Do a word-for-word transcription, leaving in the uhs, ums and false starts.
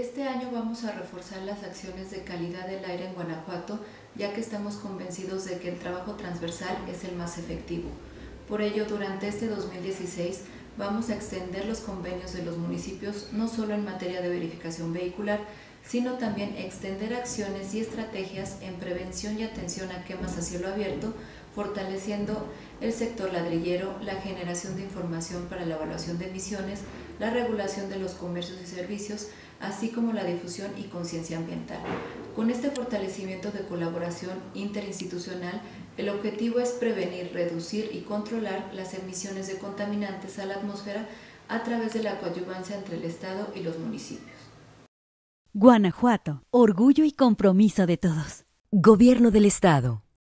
Este año vamos a reforzar las acciones de calidad del aire en Guanajuato, ya que estamos convencidos de que el trabajo transversal es el más efectivo. Por ello, durante este dos mil dieciséis vamos a extender los convenios de los municipios no solo en materia de verificación vehicular, sino también extender acciones y estrategias en prevención y atención a quemas a cielo abierto, fortaleciendo el sector ladrillero, la generación de información para la evaluación de emisiones, la regulación de los comercios y servicios, así como la difusión y conciencia ambiental. Con este fortalecimiento de colaboración interinstitucional, el objetivo es prevenir, reducir y controlar las emisiones de contaminantes a la atmósfera a través de la coadyuvancia entre el Estado y los municipios. Guanajuato, orgullo y compromiso de todos. Gobierno del Estado.